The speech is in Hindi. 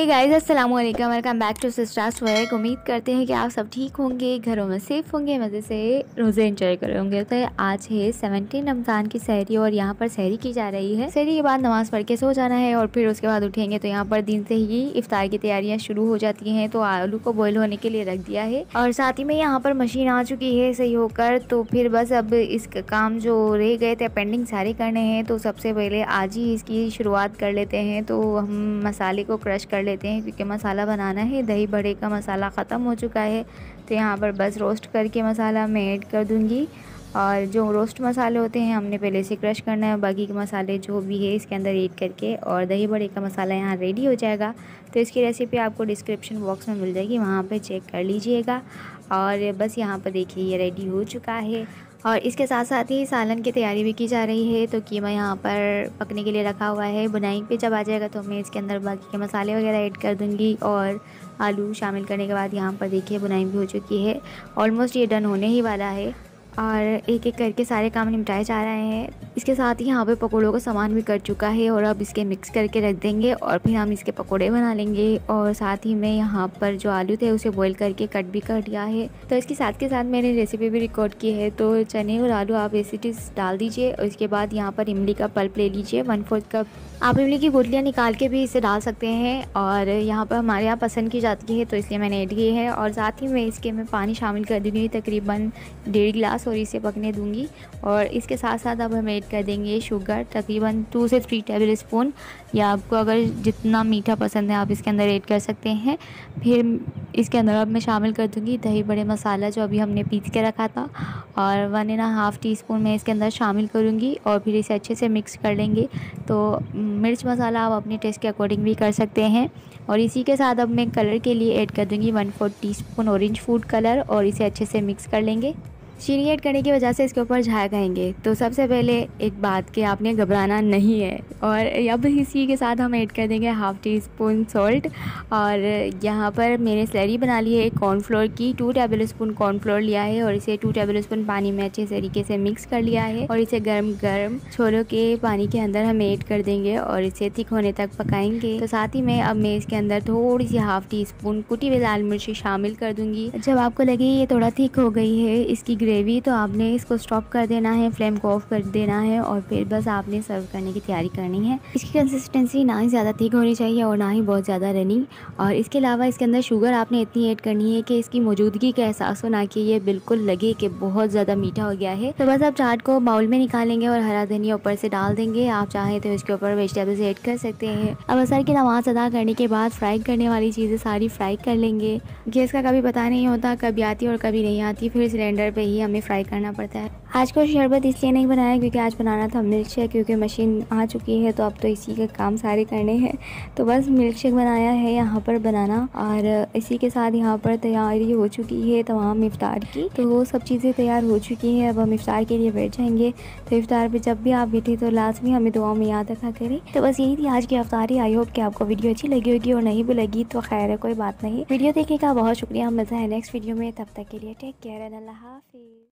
गाइस, अस्सलाम वालेकुम, welcome back to sisters work. उम्मीद करते हैं कि आप सब ठीक होंगे, घरों में सेफ़ होंगे, मज़े से रोज़े एंजॉय कर रहे होंगे। तो आज है 17 रमज़ान की सहरी और यहाँ पर सहरी की जा रही है। सहरी के बाद नमाज़ पढ़ के सो जाना है और फिर उसके बाद उठेंगे तो यहाँ पर दिन से ही इफ्तार की तैयारियाँ शुरू हो जाती हैं। तो आलू को बॉयल होने के लिए रख दिया है और साथ ही में यहाँ पर मशीन आ चुकी है सही होकर। तो फिर बस अब इसका काम जो रह गए थे पेंडिंग सारे करने हैं। तो सबसे पहले आज ही इसकी शुरुआत कर लेते हैं। तो हम मसाले को क्रश कर लेते हैं क्योंकि मसाला बनाना है। दही बड़े का मसाला ख़त्म हो चुका है तो यहाँ पर बस रोस्ट करके मसाला मैं ऐड कर दूँगी। और जो रोस्ट मसाले होते हैं हमने पहले से क्रश करना है, बाकी के मसाले जो भी है इसके अंदर ऐड करके और दही बड़े का मसाला यहाँ रेडी हो जाएगा। तो इसकी रेसिपी आपको डिस्क्रिप्शन बॉक्स में मिल जाएगी, वहाँ पे चेक कर लीजिएगा। और बस यहाँ पर देखिए ये रेडी हो चुका है और इसके साथ साथ ही सालन की तैयारी भी की जा रही है। तो कीमा यहाँ पर पकने के लिए रखा हुआ है। बुनाई पे जब आ जाएगा तो मैं इसके अंदर बाकी के मसाले वगैरह ऐड कर दूँगी और आलू शामिल करने के बाद यहाँ पर देखिए बुनाई भी हो चुकी है। ऑलमोस्ट ये डन होने ही वाला है और एक एक करके सारे काम निपटाए जा रहे हैं। इसके साथ ही यहाँ पे पकौड़ों का सामान भी कट चुका है और अब इसके मिक्स करके रख देंगे और फिर हम इसके पकौड़े बना लेंगे। और साथ ही में यहाँ पर जो आलू थे उसे बॉईल करके कट भी कर दिया है। तो इसके साथ के साथ मैंने रेसिपी भी रिकॉर्ड की है। तो चने और आलू आप एज इट इज़ डाल दीजिए और इसके बाद यहाँ पर इमली का पल्प ले लीजिए 1/4 कप। आप इमली की गुठलियाँ निकाल के भी इसे डाल सकते हैं और यहाँ पर हमारे यहाँ पसंद की जाती है तो इसलिए मैंने ऐड की है। और साथ ही में इसके मैं पानी शामिल कर दूँगी तकरीबन 1.5 गिलास और इसे पकने दूँगी। और इसके साथ साथ अब हम ऐड कर देंगे शुगर तकरीबन 2 से 3 टेबल स्पून, या आपको अगर जितना मीठा पसंद है आप इसके अंदर ऐड कर सकते हैं। फिर इसके अंदर अब मैं शामिल कर दूँगी दही बड़े मसाला जो अभी हमने पीस के रखा था और 1.5 टीस्पून मैं इसके अंदर शामिल करूँगी और फिर इसे अच्छे से मिक्स कर लेंगे। तो मिर्च मसाला आप अपने टेस्ट के अकॉर्डिंग भी कर सकते हैं। और इसी के साथ अब मैं कलर के लिए ऐड कर दूँगी 1/4 टीस्पून ऑरेंज फूड कलर और इसे अच्छे से मिक्स कर लेंगे। चीनी ऐड करने की वजह से इसके ऊपर झाग आएंगे। तो सबसे पहले एक बात कि आपने घबराना नहीं है। और अब इसी के साथ हम ऐड कर देंगे 1/2 टीस्पून सॉल्ट। और यहाँ पर मैंने स्लरी बना ली है कॉर्नफ्लोर की, 2 टेबल स्पून कॉर्नफ्लोर लिया है और इसे 2 टेबल स्पून पानी में अच्छे तरीके से मिक्स कर लिया है। और इसे गर्म गर्म छोलों के पानी के अंदर हम ऐड कर देंगे और इसे थिक होने तक पकाएंगे। तो साथ ही में अब मैं इसके अंदर थोड़ी सी 1/2 टीस्पून कुटी हुई लाल मिर्ची शामिल कर दूँगी। जब आपको लगे ये थोड़ा थिक हो गई है इसकी ग्रेवी तो आपने इसको स्टॉप कर देना है, फ्लेम को ऑफ कर देना है और फिर बस आपने सर्व करने की तैयारी करनी है। इसकी कंसिस्टेंसी ना ही ज़्यादा थिक होनी चाहिए और ना ही बहुत ज़्यादा रनी। और इसके अलावा इसके अंदर शुगर आपने इतनी ऐड करनी है कि इसकी मौजूदगी का एहसास हो, ना कि ये बिल्कुल लगे कि बहुत ज़्यादा मीठा हो गया है। तो बस अब चाट को बाउल में निकालेंगे और हरा धनिया ऊपर से डाल देंगे। आप चाहें तो इसके ऊपर वेजिटेबल्स ऐड कर सकते हैं। अब असर की नमाज अदा करने के बाद फ्राई करने वाली चीज़ें सारी फ्राई कर लेंगे। गैस का कभी पता नहीं होता, कभी आती और कभी नहीं आती, फिर सिलेंडर पर ही हमें फ्राई करना पड़ता है। आज को शरबत इसलिए नहीं बनाया क्योंकि आज बनाना था मिल्क शेक, क्योंकि मशीन आ चुकी है तो अब तो इसी के काम सारे करने हैं। तो बस मिल्क शेक बनाया है यहाँ पर बनाना और इसी के साथ यहाँ पर तैयारी हो चुकी है तमाम इफ्तार की। तो वो सब चीज़ें तैयार हो चुकी हैं। अब हम इफ्तार के लिए बैठ जाएंगे। तो इफ्तार पे जब भी आप बैठे तो लाजमी हमें दुआओं में याद रखा करें। तो बस यही थी आज की इफ्तारी। आई होप कि आपको वीडियो अच्छी लगी होगी और नहीं भी लगी तो खैर है, कोई बात नहीं। वीडियो देखने का बहुत शुक्रिया। मज़ा है नेक्स्ट वीडियो में, तब तक के लिए टेक केयर एंड अल्लाह हाफिज़।